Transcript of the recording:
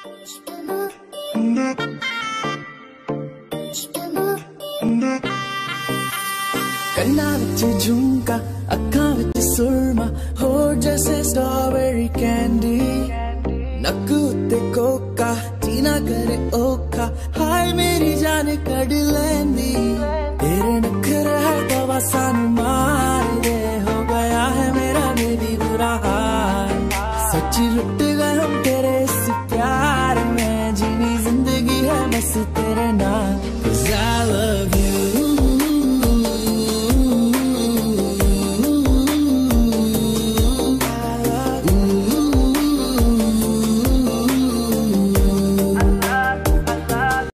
कन्ना विच झुमका अखा विच सुरमा होर जैसे स्ट्रॉबेरी कैंडी नक उत्ते कोका जीना करे ओखा हाय मेरी जान कड़ ले